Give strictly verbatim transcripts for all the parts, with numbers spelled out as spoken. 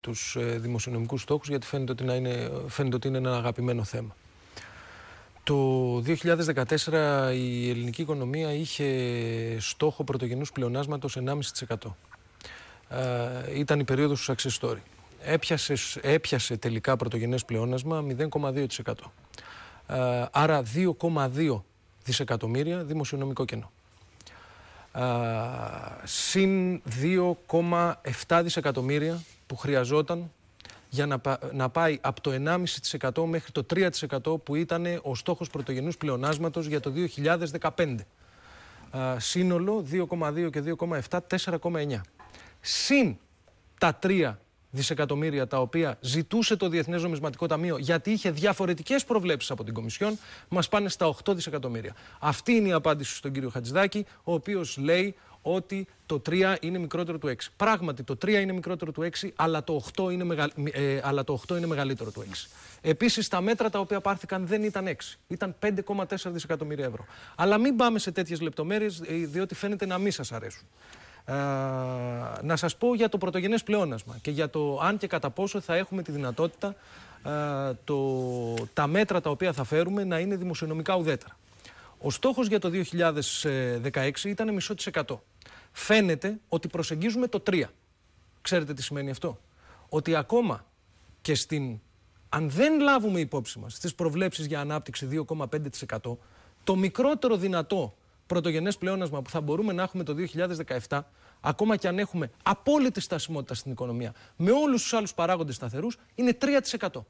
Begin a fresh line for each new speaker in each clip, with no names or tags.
τους δημοσιονομικούς στόχους, γιατί φαίνεται ότι, να είναι, φαίνεται ότι είναι ένα αγαπημένο θέμα. Το δύο χιλιάδες δεκατέσσερα η ελληνική οικονομία είχε στόχο πρωτογενούς πλεονάσματος ενάμιση τοις εκατό. Ε, ήταν η περίοδος του success story. Έπιασε, έπιασε τελικά πρωτογενές πλεόνασμα μηδέν κόμμα δύο τοις εκατό. Ε, άρα δύο κόμμα δύο δισεκατομμύρια δημοσιονομικό κενό. Ε, συν δύο κόμμα επτά δισεκατομμύρια που χρειαζόταν για να, να πάει από το ενάμιση τοις εκατό μέχρι το τρία τοις εκατό που ήταν ο στόχος πρωτογενούς πλεονάσματος για το δύο χιλιάδες δεκαπέντε. Α, σύνολο δύο κόμμα δύο και δύο κόμμα επτά, τέσσερα κόμμα εννιά. Συν τα τρία δισεκατομμύρια τα οποία ζητούσε το Διεθνές Νομισματικό Ταμείο, γιατί είχε διαφορετικές προβλέψεις από την Κομισιόν, μας πάνε στα οκτώ δισεκατομμύρια. Αυτή είναι η απάντηση στον κύριο Χατζηδάκη, ο οποίος λέει ότι το τρία είναι μικρότερο του έξι. Πράγματι, το τρία είναι μικρότερο του έξι, αλλά το οκτώ είναι, μεγα... ε, αλλά το οκτώ είναι μεγαλύτερο του έξι. Επίσης, τα μέτρα τα οποία πάρθηκαν δεν ήταν έξι. Ήταν πέντε κόμμα τέσσερα δισεκατομμύρια ευρώ. Αλλά μην πάμε σε τέτοιες λεπτομέρειες, διότι φαίνεται να μην σας αρέσουν. Ε, να σας πω για το πρωτογενές πλεόνασμα και για το αν και κατά πόσο θα έχουμε τη δυνατότητα ε, το... τα μέτρα τα οποία θα φέρουμε να είναι δημοσιονομικά ουδέτερα. Ο στόχος για το δύο χιλιάδες δεκαέξι ήταν μισό της εκατό. Φαίνεται ότι προσεγγίζουμε το τρία. Ξέρετε τι σημαίνει αυτό? Ότι ακόμα και στην, αν δεν λάβουμε υπόψη μας στις προβλέψεις για ανάπτυξη δύο κόμμα πέντε τοις εκατό, το μικρότερο δυνατό πρωτογενές πλεόνασμα που θα μπορούμε να έχουμε το δύο χιλιάδες δεκαεπτά, ακόμα και αν έχουμε απόλυτη στασιμότητα στην οικονομία, με όλους τους άλλους παράγοντες σταθερούς, είναι τρία τοις εκατό.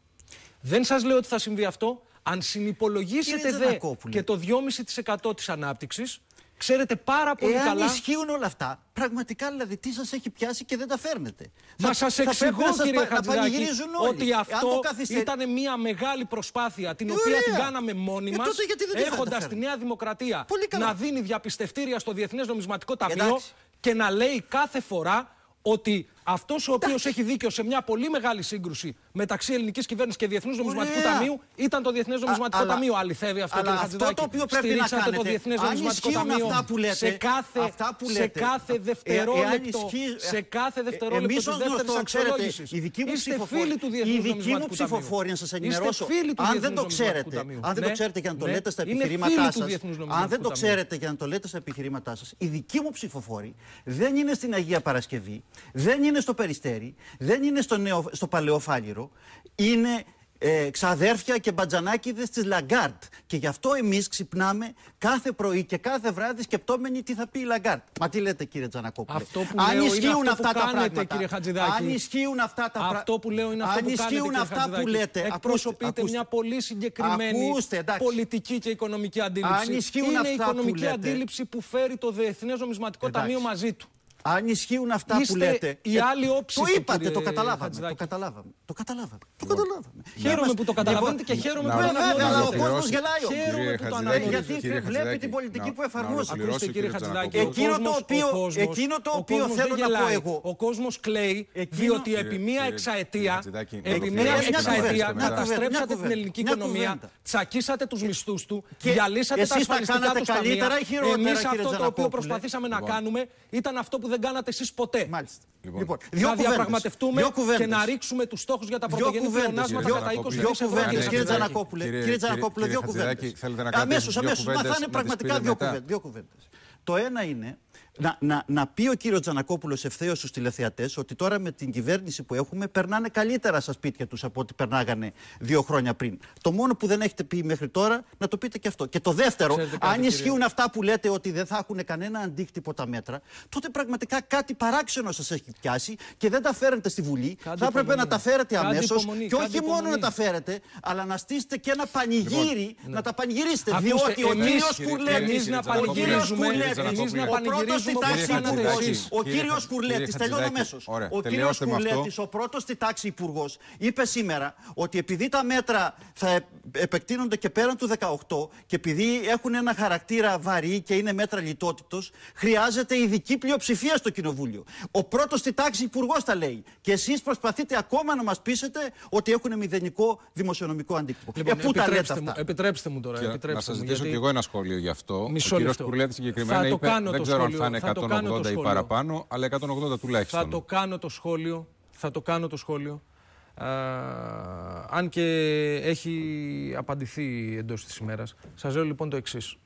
Δεν σας λέω ότι θα συμβεί αυτό. Αν συνυπολογίσετε δε και το δυόμισι τοις εκατό της ανάπτυξης, ξέρετε πάρα πολύ
Εάν
καλά.
Αν ισχύουν όλα αυτά, πραγματικά δηλαδή τι σας έχει πιάσει και δεν τα φέρνετε?
Μα σας εξηγώ, κύριε Χατζηδάκη, ότι αυτό
καθυστερ...
ήταν μια μεγάλη προσπάθεια την οποία Ωραία. την κάναμε μόνοι μας, έχοντας τη Νέα Δημοκρατία να δίνει διαπιστευτήρια στο Διεθνές Νομισματικό Ταμείο. Εντάξει. Και να λέει κάθε φορά ότι αυτός ο οποίος έχει δίκιο σε μια πολύ μεγάλη σύγκρουση μεταξύ ελληνικής κυβέρνησης και Διεθνούς Νομισματικού Ταμείου ήταν το Διεθνές Νομισματικό
αλλά,
Ταμείο. Αληθεύει αυτό, κύριε Χατζηδάκη?
Αυτό το οποίο πρέπει να κάνετε,
το Διεθνές Νομισματικό Ταμείο σε κάθε, σε κάθε δευτερόλεπτο, σε κάθε δευτερόλεπτο της δεύτερης αξιολόγησης.
Είστε φίλοι του Διεθνούς Νομισματικού Ταμείου. Η δική μου ψηφοφόρια, να σας ενημερώσω, αν δεν το ξέρετε, αν δεν το ξέρετε και να το λέτε στα επιχειρήματά σας, αν δεν το ξέρετε και να το λέτε στα επιχειρήματά σας, η δική μου ψηφοφόρη δεν είναι στην Αγία Παρασκευή, δεν είναι στο Περιστέρι, δεν είναι στο, νεο, στο Παλαιοφάλιρο, είναι ε, ξαδέρφια και μπατζανάκηδες της Λαγκάρτ. Και γι' αυτό εμείς ξυπνάμε κάθε πρωί και κάθε βράδυ σκεπτόμενοι τι θα πει η Λαγκάρτ. Μα τι λέτε, κύριε Τζανακόπουλε?
Αυτό που
αν
λέω
ισχύουν
είναι αυτό
αυτά
που
τα
κάνετε,
πράγματα,
κύριε Χατζηδάκη.
Αν ισχύουν αυτά τα πράγματα.
Αυτό που λέω είναι αυτό
αν
που κάνετε, κύριε
αυτά
Χατζηδάκη.
που λέτε.
Εκπροσωπείτε
ακούστε,
μια πολύ συγκεκριμένη
ακούστε,
πολιτική και οικονομική αντίληψη.
Αν ισχύουν
είναι
αυτά
η οικονομική
που
αντίληψη που φέρει το Διεθνές Νομισματικό Ταμείο μαζί του.
Αν ισχύουν αυτά
Είστε
που λέτε.
Η άλλη όψη.
Το είπατε,
κύριε
το καταλάβαμε.
Χατζηδάκη.
Το καταλάβαμε. Το καταλάβαμε. Το καταλάβαμε.
Χαίρομαι που το καταλαβαίνετε και χαίρομαι που το
αναγνωρίζετε. Βέβαια, ο κόσμος γελάει.
Χαίρομαι που το αναγνωρίζετε.
Γιατί βλέπει την πολιτική που εφαρμόζεται.
Ακούστε, κύριε Χατζηδάκη,
εκείνο το οποίο θέλω να πω εγώ.
Ο κόσμος κλαίει διότι επί μία εξαετία επί μία εξαετία καταστρέψατε την ελληνική οικονομία, τσακίσατε τους μισθούς του, διαλύσατε τα ασφαλιστικά του ταμεία. Εμείς αυτό το οποίο προσπαθήσαμε να κάνουμε ήταν αυτό που δεν κάνατε εσείς ποτέ.
Μάλιστα.
Λοιπόν, να διαπραγματευτούμε και να ρίξουμε τους στόχους για τα πρωτογενή πλεονάσματα κατά είκοσι τοις εκατό.
Δύο κουβέντες, κύριε Τζανακόπουλε. Κύριε Τζανακόπουλε, δύο κουβέντες. Αμέσως, αμέσως. Μα θα είναι πραγματικά δύο κουβέντες. Το ένα είναι να, να, να πει ο κύριος Τζανακόπουλος ευθέως στους τηλεθεατές ότι τώρα με την κυβέρνηση που έχουμε περνάνε καλύτερα στα σπίτια τους από ό,τι περνάγανε δύο χρόνια πριν. Το μόνο που δεν έχετε πει μέχρι τώρα, να το πείτε και αυτό. Και το δεύτερο, Ξέρετε αν κάτι, ισχύουν κύριε... αυτά που λέτε ότι δεν θα έχουν κανένα αντίκτυπο τα μέτρα, τότε πραγματικά κάτι παράξενο σας έχει πιάσει και δεν τα φέρετε στη Βουλή. Κάτι θα έπρεπε υπομονή. να τα φέρετε αμέσως και όχι μόνο υπομονή. να τα φέρετε, αλλά να στήσετε και ένα πανηγύρι λοιπόν, να τα πανηγυρίσετε.
Ακούστε,
διότι εμείς, ο κύριος Κουρλέτης,
ο κύριος Κουρλέτης,
ο κύριος Κουρλέτης, τελειώνω αμέσως. Ο κύριος Κουρλέτης, ο πρώτος στη τάξη υπουργός, είπε σήμερα ότι επειδή τα μέτρα θα επεκτείνονται και πέραν του δεκαοκτώ και επειδή έχουν ένα χαρακτήρα βαρύ και είναι μέτρα λιτότητος, χρειάζεται ειδική πλειοψηφία στο Κοινοβούλιο. Ο πρώτος στη τάξη υπουργός τα λέει. Και εσείς προσπαθείτε ακόμα να μας πείσετε ότι έχουν μηδενικό δημοσιονομικό αντίκτυπο.
Λοιπόν,
ε, πού τα λέτε αυτά?
Επιτρέψτε μου τώρα. Επιτρέψτε
να σας
μου,
ζητήσω
γιατί...
και εγώ ένα σχόλιο γι' αυτό.
Μισό
ο κύριος Κουρλέτης συγκεκριμένα είπε, δεν ξέρω αν θα είναι εκατόν ογδόντα ή παραπάνω, αλλά εκατόν ογδόντα τουλάχιστον.
Θα το κάνω το σχόλιο θα το κάνω το σχόλιο. Α, αν και έχει απαντηθεί εντός της ημέρας. Σας λέω λοιπόν το εξής.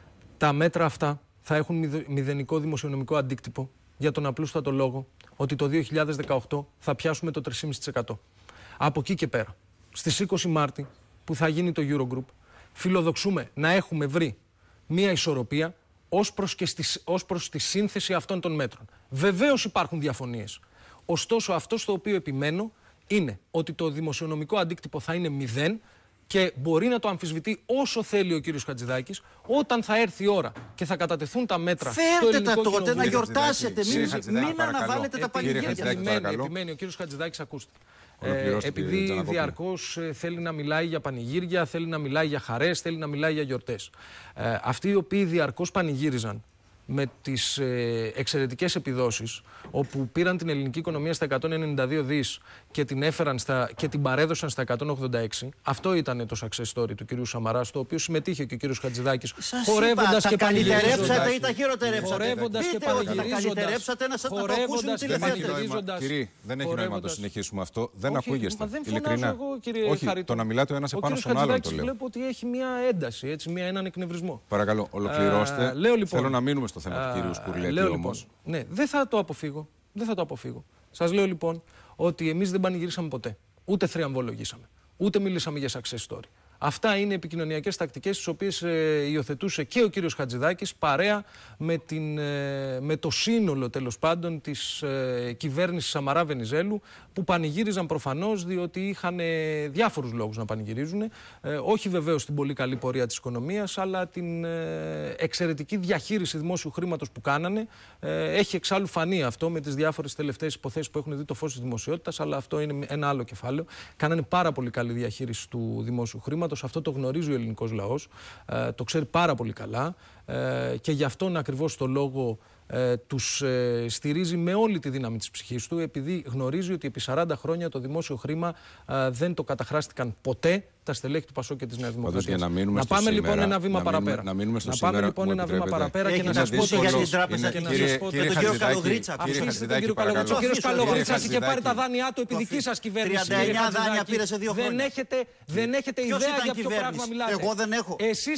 Τα μέτρα αυτά θα έχουν μηδενικό δημοσιονομικό αντίκτυπο για τον απλούστατο λόγο ότι το δύο χιλιάδες δεκαοκτώ θα πιάσουμε το τρία κόμμα πέντε τοις εκατό. Από εκεί και πέρα, στις είκοσι Μάρτη που θα γίνει το Eurogroup, φιλοδοξούμε να έχουμε βρει μία ισορροπία ως προς, και στη, ως προς τη σύνθεση αυτών των μέτρων. Βεβαίως υπάρχουν διαφωνίες. Ωστόσο, αυτό στο οποίο επιμένω είναι ότι το δημοσιονομικό αντίκτυπο θα είναι μηδέν και μπορεί να το αμφισβητεί όσο θέλει ο κύριος Χατζηδάκης. Όταν θα έρθει η ώρα και θα κατατεθούν τα μέτρα.
Φέρτε τα τότε να γιορτάσετε. Μην, μην αναβάλλετε τα πανηγύρια.
Επιμένει, επιμένει ο κύριος Χατζηδάκης, ακούστε. Ε, επειδή διαρκώς ε, θέλει να μιλάει για πανηγύρια, θέλει να μιλάει για χαρές, θέλει να μιλάει για γιορτές. Ε, αυτοί οι οποίοι διαρκώς πανηγύριζαν με τις ε, εξαιρετικές επιδόσεις, όπου πήραν την ελληνική οικονομία στα εκατόν ενενήντα δύο δις και την, έφεραν στα, και την παρέδωσαν στα εκατόν ογδόντα έξι. Αυτό ήταν το success story του κυρίου Σαμαρά, στο οποίο συμμετείχε και ο κύριος Χατζηδάκης, χορεύοντας και
πανηγυρίζοντας. Ή τα χειροτερέψατε.
Χορεύοντας και πανηγυρίζοντας.
Χορεύοντας
και πανηγυρίζοντας.
Κύριε, δεν έχει νόημα να το συνεχίσουμε αυτό. Δεν ακούγεστε.
Δεν φωνάζω εγώ, κύριε
Όχι,
Χαρίτο.
το να μιλάτε ο ένας επάνω στον άλλον το λέω.
Βλέπω ότι έχει μια ένταση, έτσι, μια, έναν εκνευρισμό.
Παρακαλώ, ολοκληρώστε. Θέλω να μείνουμε στο θέμα του κυρίου Σκουρλέτη όμως.
Ναι, δεν θα το αποφύγω. Δεν θα το αποφύγω. Σας λέω λοιπόν ότι εμείς δεν πανηγυρίσαμε ποτέ. Ούτε θριαμβολογήσαμε. Ούτε μιλήσαμε για success story. Αυτά είναι επικοινωνιακές τακτικές τις οποίες ε, υιοθετούσε και ο κύριος Χατζηδάκης παρέα με, την, ε, με το σύνολο τέλος πάντων της ε, κυβέρνησης Σαμαρά Βενιζέλου, που πανηγύριζαν προφανώς διότι είχαν ε, διάφορους λόγους να πανηγυρίζουν. Ε, όχι βεβαίως την πολύ καλή πορεία της οικονομίας, αλλά την ε, εξαιρετική διαχείριση δημόσιου χρήματος που κάνανε. Ε, έχει εξάλλου φανεί αυτό με τις διάφορες τελευταίες υποθέσεις που έχουν δει το φως της δημοσιότητας, αλλά αυτό είναι ένα άλλο κεφάλαιο. Κάνανε πάρα πολύ καλή διαχείριση του δημόσιου χρήματος. Αυτό το γνωρίζει ο ελληνικός λαός, ε, το ξέρει πάρα πολύ καλά ε, και γι' αυτόν ακριβώς το λόγο ε, τους ε, στηρίζει με όλη τη δύναμη της ψυχής του, επειδή γνωρίζει ότι επί σαράντα χρόνια το δημόσιο χρήμα ε, δεν το καταχράστηκαν ποτέ τα στελέχη του Πασόκ και της Νέας Δημοκρατίας.
Να,
να πάμε
σήμερα,
λοιπόν ένα βήμα
να
παραπέρα.
Να, μείνουμε στο
να
σήμερα,
πάμε λοιπόν ένα βήμα παραπέρα και να σας πω
το για την τράπεζα και να σας πω τον κύριο Καλογρίτσα.
Αφήστε τον κύριο Καλογρίτσα. Ο κύριος Καλογρίτσας είχε πάρει τα δάνειά του επί δική σας κυβέρνηση.
τριάντα εννιά δάνεια πήρε σε δύο χρόνια.
Δεν έχετε ιδέα για ποιο πράγμα μιλάτε.
Εγώ δεν έχω.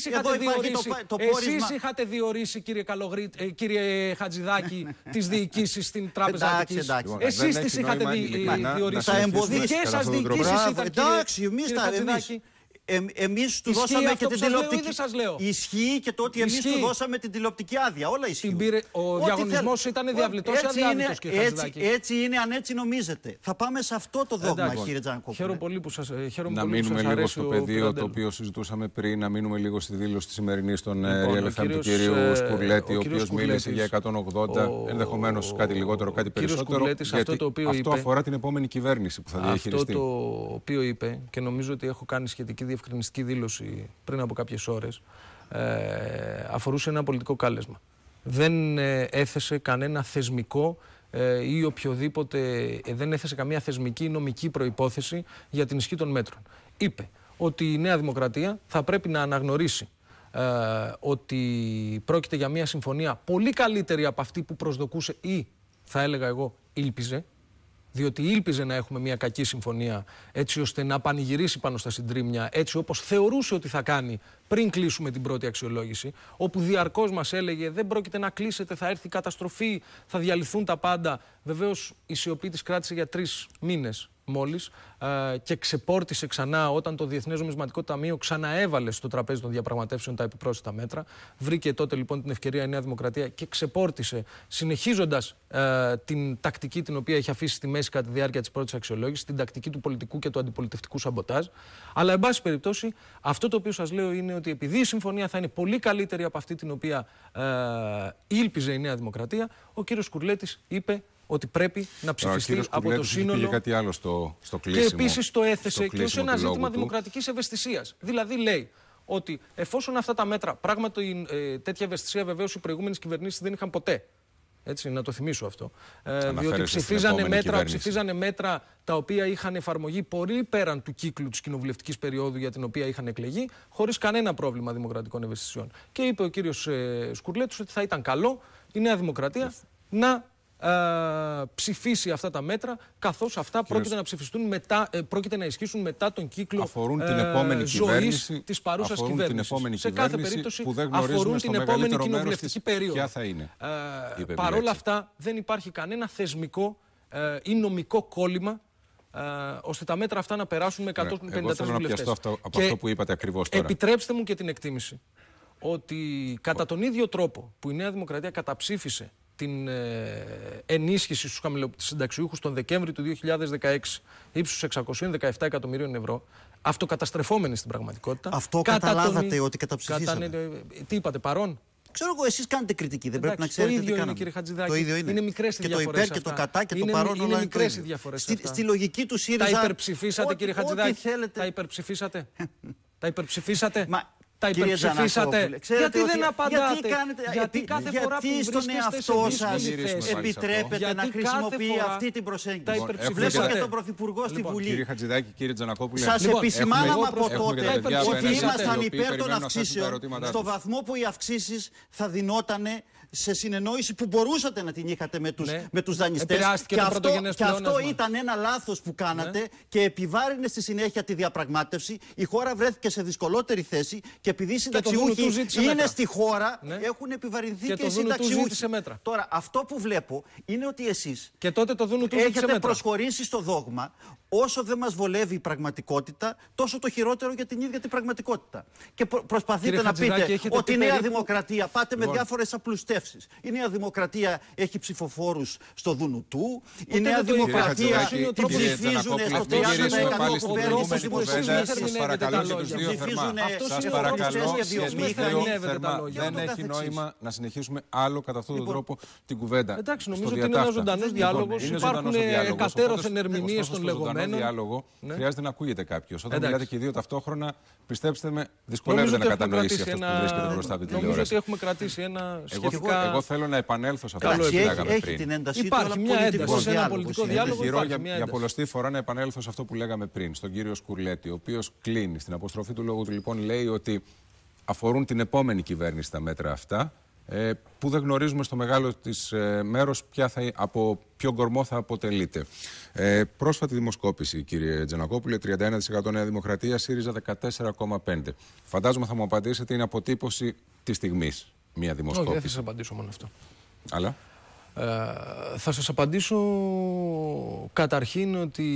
Εσείς είχατε διορίσει, κύριε Χατζηδάκη, τις διοικήσεις στην Τράπεζα Αττικής. Εσείς τις είχατε διορίσει. Δικές σας διοικήσεις ήταν, κύριε Χατζηδάκη.
Ε, εμείς του
ισχύει
δώσαμε και την τηλεοπτική. Ισχύει και το ότι εμείς του δώσαμε την τηλεοπτική άδεια. Όλα ισχύουν.
Πήρε... Ο διαγωνισμός ήταν διαβλητός ή αδιάβλητος, κύριε Χατζηδάκη.
Έτσι, έτσι είναι, αν έτσι νομίζετε. Θα πάμε σε αυτό το δόγμα, εντάξει, κύριε Τζανακόπουλε.
Χαίρομαι πολύ που σας αρέσει.
Να μείνουμε λίγο στο πεδίο το οποίο συζητούσαμε πριν, να μείνουμε λίγο στη δήλωση της σημερινής των Real εφ εμ του κυρίου Σκουρλέτη, ο οποίος μίλησε για εκατόν ογδόντα, ενδεχομένως κάτι λιγότερο, κάτι περισσότερο. Αυτό αφορά την επόμενη κυβέρνηση που θα διαχειριστεί.
Αυτό το οποίο είπε, και νομίζω ότι έχω κάνει σχετική διευκρινιστική δήλωση πριν από κάποιες ώρες, ε, αφορούσε ένα πολιτικό κάλεσμα. Δεν ε, έθεσε κανένα θεσμικό ε, ή οποιοδήποτε, ε, δεν έθεσε καμία θεσμική ή νομική προϋπόθεση για την ισχύ των μέτρων. Είπε ότι η Νέα Δημοκρατία θα πρέπει να αναγνωρίσει ε, ότι πρόκειται για μια συμφωνία πολύ καλύτερη από αυτή που προσδοκούσε ή, θα έλεγα εγώ, ήλπιζε, διότι ήλπιζε να έχουμε μια κακή συμφωνία έτσι ώστε να πανηγυρίσει πάνω στα συντρίμμια, έτσι όπως θεωρούσε ότι θα κάνει πριν κλείσουμε την πρώτη αξιολόγηση, όπου διαρκώς μας έλεγε δεν πρόκειται να κλείσετε, θα έρθει η καταστροφή, θα διαλυθούν τα πάντα. Βεβαίως η σιωπή της κράτησε για τρεις μήνες μόλις ε, και ξεπόρτισε ξανά όταν το Διεθνές Νομισματικό Ταμείο ξαναέβαλε στο τραπέζι των διαπραγματεύσεων τα επιπρόσθετα μέτρα. Βρήκε τότε λοιπόν την ευκαιρία η Νέα Δημοκρατία και ξεπόρτισε, συνεχίζοντας ε, την τακτική την οποία είχε αφήσει στη μέση κατά τη διάρκεια της πρώτης αξιολόγησης, την τακτική του πολιτικού και του αντιπολιτευτικού σαμποτάζ. Αλλά, εν πάση περιπτώσει, αυτό το οποίο σας λέω είναι ότι επειδή η συμφωνία θα είναι πολύ καλύτερη από αυτή την οποία ε, ήλπιζε η Νέα Δημοκρατία, ο κύριος Σκουρλέτης είπε ότι πρέπει να ψηφιστεί από το σύνολο.
Πήγε κάτι άλλο στο, στο κλείσιμο,
και επίσης το έθεσε και ως ένα ζήτημα
του.
δημοκρατικής ευαισθησίας. Δηλαδή λέει ότι εφόσον αυτά τα μέτρα, πράγματι ε, τέτοια ευαισθησία βεβαίως οι προηγούμενες κυβερνήσεις δεν είχαν ποτέ. Έτσι, να το θυμίσω αυτό. Ε, διότι ψηφίζανε μέτρα, ψηφίζανε μέτρα τα οποία είχαν εφαρμογή πολύ πέραν του κύκλου της κοινοβουλευτικής περίοδου για την οποία είχαν εκλεγεί, χωρίς κανένα πρόβλημα δημοκρατικών ευαισθησιών. Και είπε ο κύριος ε, Σκουρλέτης ότι θα ήταν καλό η Νέα Δημοκρατία να ε, ψηφίσει αυτά τα μέτρα, καθώς αυτά Κύριος... πρόκειται να ψηφιστούν μετά, ε, πρόκειται να ισχύσουν μετά τον κύκλο
αφορούν την επόμενη
ε, ζωής της παρούσας κυβέρνησης.
Την επόμενη
σε κάθε περίπτωση που δεν αφορούν την επόμενη κοινοβουλευτική περίοδο.
Ποια θα είναι.
Ε, Παρ' όλα αυτά δεν υπάρχει κανένα θεσμικό ε, ή νομικό κόλλημα ε, ώστε τα μέτρα αυτά να περάσουν με εκατόν πενήντα τρεις βουλευτές.
Εγώ θέλω να πιαστώ αυτό, από αυτό που είπατε ακριβώς τώρα.
Επιτρέψτε μου και την εκτίμηση ότι κατά τον ίδιο τρόπο που η Νέα Δημοκρατία καταψήφισε την ε, ενίσχυση στους χαμηλοσυνταξιούχους τον Δεκέμβρη του δύο χιλιάδες δεκαέξι ύψους εξακόσια δεκαεπτά εκατομμυρίων ευρώ, αυτοκαταστρεφόμενοι στην πραγματικότητα.
Αυτό καταλάβατε τον... ότι καταψηφίσατε.
Κατά... Τι είπατε, παρόν?
Ξέρω εγώ, εσείς κάνετε κριτική, δεν
Εντάξει,
πρέπει να ξέρετε
το ίδιο
τι
είναι, κύριε Χατζηδάκη.
Το ίδιο είναι.
Είναι μικρές οι διαφορές.
Και το υπέρ και το κατά και
είναι,
το παρόν.
Είναι, είναι μικρές οι διαφορές.
Στη, στη λογική του ΣΥΡΙΖΑ.
Τα υπερψηφίσατε, ό, κύριε Χατζηδάκη.
Θέλετε...
Τα υπερψηφίσατε. Τα υπερψηφίσατε.
Μα...
Τα υπερψηφίσατε. Γιατί δεν ότι... απαντάτε?
Γιατί, κάνετε...
γιατί κάθε
γιατί
φορά που
στον εαυτό σας επιτρέπετε
γιατί
να χρησιμοποιεί
φορά...
αυτή την προσέγγιση?
Τα
Βλέπω και τον Πρωθυπουργό στη Βουλή.
Κύριε Χατζηδάκη, κύριε Τζανακόπουλε,
σας επισημάναμε από τότε ότι ήμασταν υπέρ των αυξήσεων στο βαθμό που οι αυξήσεις θα δινότανε σε συνεννόηση που μπορούσατε να την είχατε με τους, ναι. με τους δανειστές. Και αυτό, και αυτό ήταν ένα λάθος που κάνατε, ναι. και επιβάρυνε στη συνέχεια τη διαπραγμάτευση. Η χώρα βρέθηκε σε δυσκολότερη θέση και επειδή οι συνταξιούχοι είναι μέτρα. Στη χώρα, ναι. έχουν επιβαρυνθεί και, και οι συνταξιούχοι. Τώρα, αυτό που βλέπω είναι ότι εσείς
και τότε το
έχετε προσχωρήσει στο δόγμα όσο δεν μας βολεύει η πραγματικότητα, τόσο το χειρότερο για την ίδια την πραγματικότητα. Και προ, προσπαθείτε Κύριε να πείτε ότι η Νέα περίπου... Δημοκρατία, πάτε λοιπόν. με διάφορες απλουστεύσεις. Η Νέα Δημοκρατία έχει ψηφοφόρους στο Δουνουτού. Η Νέα Δημοκρατία την ψηφίζουν στο τριάντα τοις εκατό κουβέρνηση στους δημοσίους.
Σας παρακαλώ και τους δύο θερμά. Σας παρακαλώ δεν έχει νόημα να συνεχίσουμε άλλο κατά αυτόν τον τρόπο την κουβέντα.
Εντάξει, νομίζω ότι είναι ένας ζωντανός διάλογος. Υπάρχουν εκατέρωθεν ερμηνείες των λεγόμενων.
Διάλογο, ναι. χρειάζεται να ακούγεται κάποιος. Όταν μιλάτε και οι δύο ταυτόχρονα, πιστέψτε με, δυσκολεύεται να κατανοήσει αυτό που βρίσκεται μπροστά από την τηλεόραση.
Νομίζω ότι έχουμε κρατήσει ένα σχετικά...
Εγώ, εγώ θέλω να επανέλθω σε αυτό που λέγαμε πριν.
Την ένταση
υπάρχει μια ένταση σε ένα πολιτικό διάλογο.
Επιχειρώ για, για πολλωστή φορά να επανέλθω σε αυτό που λέγαμε πριν, στον κύριο Σκουρλέτη, ο οποίος κλείνει στην αποστροφή του λόγου του, λοιπόν, λέει ότι αφορούν την επόμενη κυβέρνηση τα μέτρα αυτά. Ε, που δεν γνωρίζουμε στο μεγάλο της ε, μέρος ποια θα, από ποιο κορμό θα αποτελείται. Ε, πρόσφατη δημοσκόπηση, κύριε Τζανακόπουλε, τριάντα ένα τοις εκατό Νέα Δημοκρατία, ΣΥΡΙΖΑ δεκατέσσερα κόμμα πέντε τοις εκατό. Φαντάζομαι θα μου απαντήσετε, είναι αποτύπωση της στιγμής μια δημοσκόπηση.
Όχι, δεν θα σας απαντήσω μόνο αυτό.
Αλλά?
Ε, θα σας απαντήσω καταρχήν ότι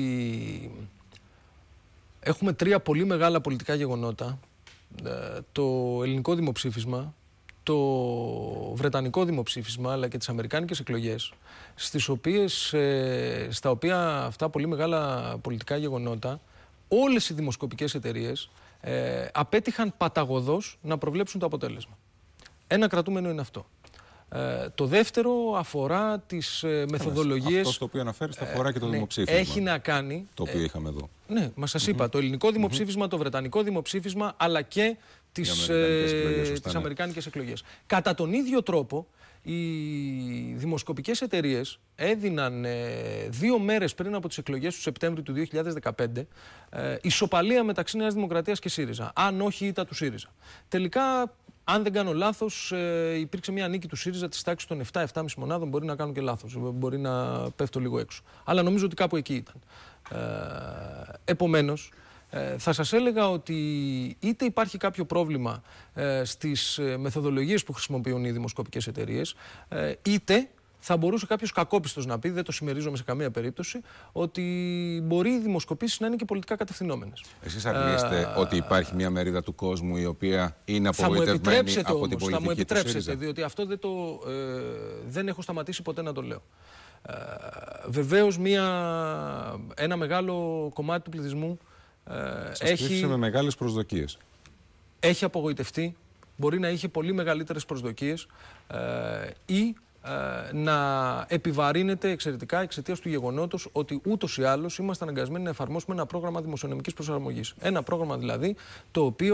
έχουμε τρία πολύ μεγάλα πολιτικά γεγονότα. Ε, το ελληνικό δημοψήφισμα, το βρετανικό δημοψήφισμα αλλά και τις αμερικάνικες εκλογές, στις οποίες, ε, στα οποία αυτά πολύ μεγάλα πολιτικά γεγονότα όλες οι δημοσκοπικές εταιρείες ε, απέτυχαν παταγωδώς να προβλέψουν το αποτέλεσμα. Ένα κρατούμενο είναι αυτό. Ε, το δεύτερο αφορά τις ε, μεθοδολογίες...
Αυτό το οποίο αναφέρεις αφορά και το ε, δημοψήφισμα.
Ναι, έχει να κάνει...
Το οποίο είχαμε εδώ.
Ναι, μα σας είπα, mm-hmm. το ελληνικό δημοψήφισμα, mm-hmm. το βρετανικό δημοψήφισμα, αλλά και τις αμερικάνικες, ε, αμερικάνικες εκλογές. Κατά τον ίδιο τρόπο, οι δημοσκοπικές εταιρείες έδιναν ε, δύο μέρες πριν από τις εκλογές του Σεπτέμβρη του δύο χιλιάδες δεκαπέντε ε, ισοπαλία μεταξύ Νέας Δημοκρατίας και ΣΥΡΙΖΑ, αν όχι ήττα του ΣΥΡΙΖΑ. Τελικά, αν δεν κάνω λάθος, ε, υπήρξε μια νίκη του ΣΥΡΙΖΑ της τάξης των επτά επτά κόμμα πέντε μονάδων. Μπορεί να κάνω και λάθος, μπορεί να πέφτω λίγο έξω. Αλλά νομίζω ότι κάπου εκεί ήταν. Ε, επομένως, ε, θα σας έλεγα ότι είτε υπάρχει κάποιο πρόβλημα ε, στις μεθοδολογίες που χρησιμοποιούν οι δημοσκοπικές εταιρείες, ε, είτε θα μπορούσε κάποιος κακόπιστος να πει, δεν το συμμερίζομαι σε καμία περίπτωση, ότι μπορεί οι δημοσκοπήσεις να είναι και πολιτικά κατευθυνόμενες.
Εσείς αρνείστε ε, ότι υπάρχει μια μερίδα του κόσμου η οποία είναι απογοητευμένη από
όμως,
την πολιτική
θα μου επιτρέψετε,
του ΣΥΡΙΖΑ.
Διότι αυτό δεν, το, ε, δεν έχω σταματήσει ποτέ να το λέω. Ε, βεβαίως μια, ένα μεγάλο κομμάτι του πληθυσμού ε,
Σας έχει, με μεγάλες προσδοκίες.
Έχει απογοητευτεί, μπορεί να είχε πολύ μεγαλύτερες προσδοκίες ε, ή ε, να επιβαρύνεται εξαιρετικά εξαιτίας του γεγονότος ότι ούτως ή άλλως είμαστε αναγκασμένοι να εφαρμόσουμε ένα πρόγραμμα δημοσιονομικής προσαρμογής. Ένα πρόγραμμα δηλαδή το οποίο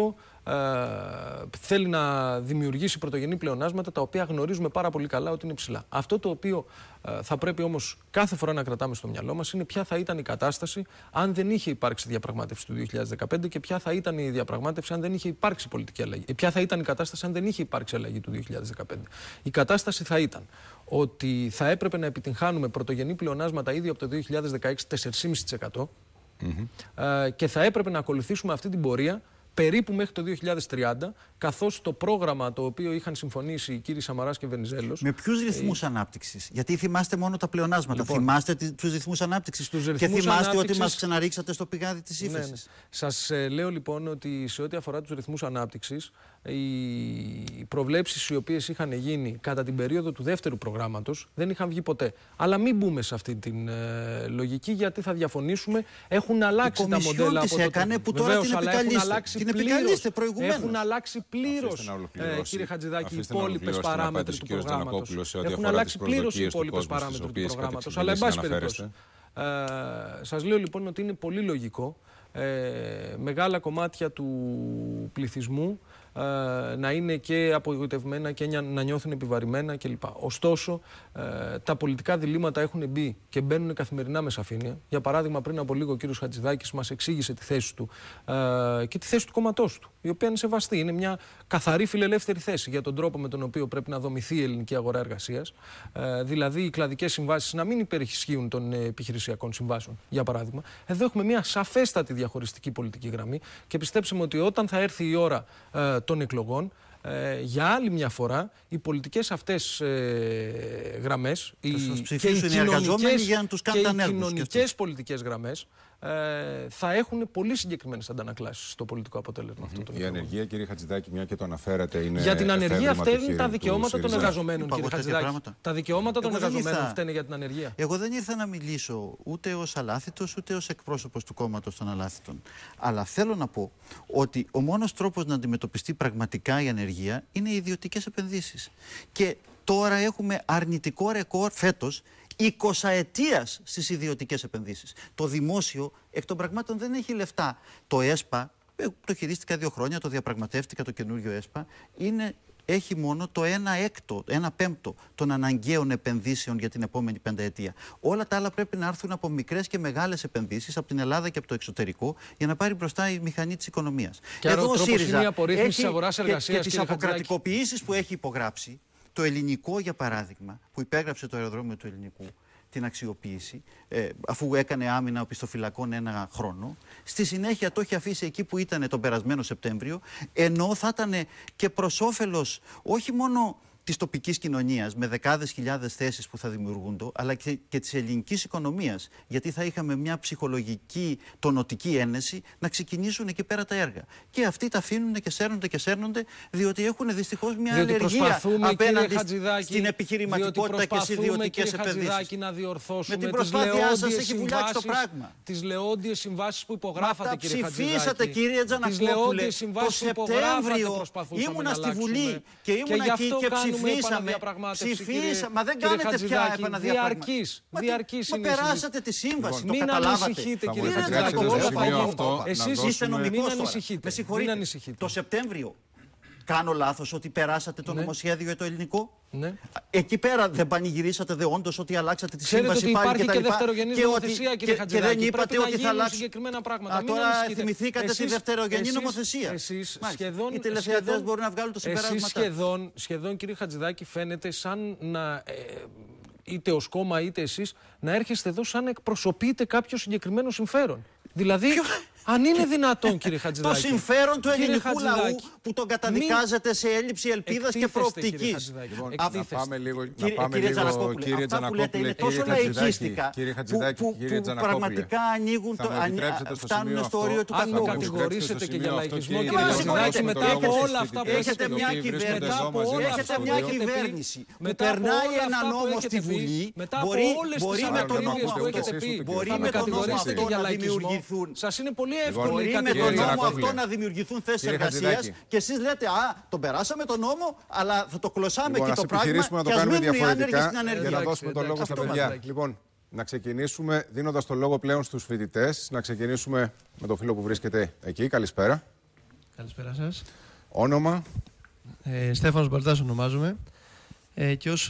ε, θέλει να δημιουργήσει πρωτογενή πλεονάσματα τα οποία γνωρίζουμε πάρα πολύ καλά ότι είναι ψηλά. Αυτό το οποίο ε, θα πρέπει όμως κάθε φορά να κρατάμε στο μυαλό μας είναι ποια θα ήταν η κατάσταση αν δεν είχε υπάρξει διαπραγμάτευση του δύο χιλιάδες δεκαπέντε και ποια θα ήταν η διαπραγμάτευση αν δεν είχε υπάρξει πολιτική αλλαγή. Ποια θα ήταν η κατάσταση αν δεν είχε υπάρξει αλλαγή του δύο χιλιάδες δεκαπέντε. Η κατάσταση θα ήταν ότι θα έπρεπε να επιτυγχάνουμε πρωτογενή πλεονάσματα ήδη από το δύο χιλιάδες δεκαέξι τέσσερα κόμμα πέντε τοις εκατό mm-hmm. ε, και θα έπρεπε να ακολουθήσουμε αυτή την πορεία περίπου μέχρι το δύο χιλιάδες τριάντα, καθώς το πρόγραμμα το οποίο είχαν συμφωνήσει οι κύριοι Σαμαράς και Βενιζέλος.
Με ποιους ρυθμούς ε... ανάπτυξης? Γιατί θυμάστε μόνο τα πλεονάσματα. Λοιπόν, θυμάστε τους ρυθμούς ανάπτυξης. Και θυμάστε ανάπτυξης... ότι μας ξαναρίξατε στο πηγάδι της ύφεσης. Ναι, ναι.
Σας ε, λέω λοιπόν ότι σε ό,τι αφορά τους ρυθμούς ανάπτυξης, οι προβλέψεις οι οποίες είχαν γίνει κατά την περίοδο του δεύτερου προγράμματος δεν είχαν βγει ποτέ. Αλλά μην μπούμε σε αυτή την ε, λογική, γιατί θα διαφωνήσουμε. Έχουν αλλάξει τα μοντέλα από
έκανε, που τώρα Βεβαίως, την επικαλείστε. Την επικαλείστε προηγουμένως.
Έχουν αλλάξει πλήρως, ε, κύριε Χατζηδάκη, οι υπόλοιπες παράμετροι του προγράμματος. Έχουν αλλάξει πλήρως οι υπόλοιπες παράμετροι του προγράμματος. Αλλά εν πάση περιπτώσει. Ε, σας λέω λοιπόν ότι είναι πολύ λογικό ε, μεγάλα κομμάτια του πληθυσμού ε, να είναι και απογοητευμένα και να νιώθουν επιβαρημένα κλπ. Ωστόσο, ε, τα πολιτικά διλήμματα έχουν μπει και μπαίνουν καθημερινά με σαφήνεια. Για παράδειγμα, πριν από λίγο ο κύριος Χατζηδάκης μας εξήγησε τη θέση του ε, και τη θέση του κόμματός του, η οποία είναι σεβαστή. Είναι μια καθαρή φιλελεύθερη θέση για τον τρόπο με τον οποίο πρέπει να δομηθεί η ελληνική αγορά εργασίας. Ε, δηλαδή, οι κλαδικές συμβάσεις να μην υπερισχύουν των επιχειρησιακών συμβάσεων, για παράδειγμα. Εδώ έχουμε μια σαφέστατη διαχωριστική πολιτική γραμμή και πιστέψτε με ότι όταν θα έρθει η ώρα ε, των εκλογών, ε, για άλλη μια φορά οι πολιτικές αυτές ε, γραμμές, οι,
και οι κοινωνικές,
για να τους και οι κοινωνικές πολιτικές γραμμές ε, θα έχουν πολύ συγκεκριμένες αντανακλάσεις στο πολιτικό αποτέλεσμα αυτό.
Η ανεργία, κύριε Χατζηδάκη, μια και το αναφέρατε, είναι.
Για την ανεργία φταίνουν τα δικαιώματα των εργαζομένων, κύριε Χατζηδάκη. Τα δικαιώματα των εργαζομένων φταίνουν για την ανεργία.
Εγώ δεν ήρθα να μιλήσω ούτε ως αλάθητος ούτε ως εκπρόσωπος του κόμματος των αλάθητων. Αλλά θέλω να πω ότι ο μόνος τρόπος να αντιμετωπιστεί πραγματικά η ανεργία είναι οι ιδιωτικές επενδύσεις. Και τώρα έχουμε αρνητικό ρεκόρ φέτος εικοσαετίας στις ιδιωτικές επενδύσεις. Το δημόσιο εκ των πραγμάτων δεν έχει λεφτά. Το ΕΣΠΑ, το χειρίστηκα δύο χρόνια, το διαπραγματεύτηκα το καινούριο ΕΣΠΑ, είναι, έχει μόνο το ένα έκτο, ένα πέμπτο των αναγκαίων επενδύσεων για την επόμενη πενταετία. Όλα τα άλλα πρέπει να έρθουν από μικρές και μεγάλες επενδύσεις από την Ελλάδα και από το εξωτερικό για να πάρει μπροστά η μηχανή της οικονομίας.
Και εδώ ο ΣΥΡΙΖΑ έχει απορρίθμιση αγοράς εργασίας
και, και τις αποκρατικοποιήσεις που έχει υπογράψει. Το ελληνικό, για παράδειγμα, που υπέγραψε το αεροδρόμιο του ελληνικού, την αξιοποίηση, ε, αφού έκανε άμυνα οπισθοφυλακών ένα χρόνο, στη συνέχεια το έχει αφήσει εκεί που ήταν τον περασμένο Σεπτέμβριο, ενώ θα ήταν και προς όφελος όχι μόνο της τοπικής κοινωνίας, με δεκάδες χιλιάδες θέσεις που θα δημιουργούνται, αλλά και, και της ελληνικής οικονομίας. Γιατί θα είχαμε μια ψυχολογική, τονωτική ένεση να ξεκινήσουν εκεί πέρα τα έργα. Και αυτοί τα αφήνουν και σέρνονται και σέρνονται, διότι έχουν δυστυχώς μια αλλεργία απέναντι στην επιχειρηματικότητα και στις ιδιωτικές επενδύσεις.
Να διορθώσουμε
με την προσπάθειά σας έχει βουλιάξει το πράγμα.
Τις λεόντιες συμβάσεις που υπογράφατε, κύριε Χατζηδάκη.
Ψηφίσατε, κύριε Τζανακόπουλε, το Σεπτέμβριο ήμουνα στη Βουλή και ήμουνα εκεί και ψηφίσαμε, ψηφίσαμε, μα δεν κάνετε πια επαναδιαπραγμάτευση.
Διαρκής
είναι η συζήτηση. Μα περάσατε τη σύμβαση, το
μην
καταλάβατε.
Ανησυχείτε, κύριε Χατζηδάκη, όλα θα γίνουν.
Εσείς είστε νομικός τώρα. Με συγχωρείτε, το Σεπτέμβριο κάνω λάθος ότι περάσατε το νομοσχέδιο για το ελληνικό?
Ναι.
Εκεί πέρα δεν πανηγυρίσατε δε όντως ότι αλλάξατε τη
Ξέρετε
σύμβαση πάλι και τα λοιπά?
Ξέρετε ότι υπάρχει και δευτερογενής νομοθεσία, κύριε Χατζηδάκη.
Και δεν είπατε ότι θα αλλάξει
συγκεκριμένα πράγματα.
Α, τώρα θυμηθήκατε εσείς, τη δευτερογενή νομοθεσία.
Εσείς σχεδόν,
οι τηλεθεατές μπορούν να βγάλουν το συμπέρασμα.
Εσείς σχεδόν, σχεδόν, κύριε Χατζηδάκη, φαίνεται σαν να... Ε, είτε ως κόμμα είτε εσείς, να έρχεστε εδώ σαν να εκπροσωπείτε κάποιο συγκεκριμένο συμφέρον. Δηλαδή, αν είναι δυνατόν, κύριε Χατζηδάκη.
Το συμφέρον του ελληνικού λαού που τον καταδικάζεται σε έλλειψη ελπίδας και προοπτικής.
Λοιπόν, να πάμε λίγο, να πάμε κύριε λίγο, κύριε Τζανακόπουλε,
είναι τόσο λαϊκίστικα που πραγματικά ανοίγουν, φτάνουν στο όριο του καθόλου.
Αν κατηγορήσετε και για λαϊκισμό, κύριε Χατζηδάκη, μετά από όλα αυτά που
έχετε μια κυβέρνηση που περνάει ένα νόμο στη Βουλή, μπορεί με τον νόμο αυτό να δημιουργηθούν.
Σας είναι πολύ εύκολο.
Μπορεί με τον νόμο αυτό να δημιουργηθούν θέσεις εργασίας και εσείς λέτε, α, τον περάσαμε τον νόμο, αλλά θα το κλωσάμε
λοιπόν,
και το πράγμα
να το
και ας
μείνουν
οι άνεργοι στην ανεργία.
Για να δώσουμε τον λόγο στα παιδιά. Λοιπόν, να ξεκινήσουμε δίνοντας το λόγο πλέον στους φοιτητές. Να ξεκινήσουμε με το φίλο που βρίσκεται εκεί. Καλησπέρα.
Καλησπέρα σας.
Όνομα?
Ε, Στέφανος Μπαλτάς ονομάζομαι. Ε, και ως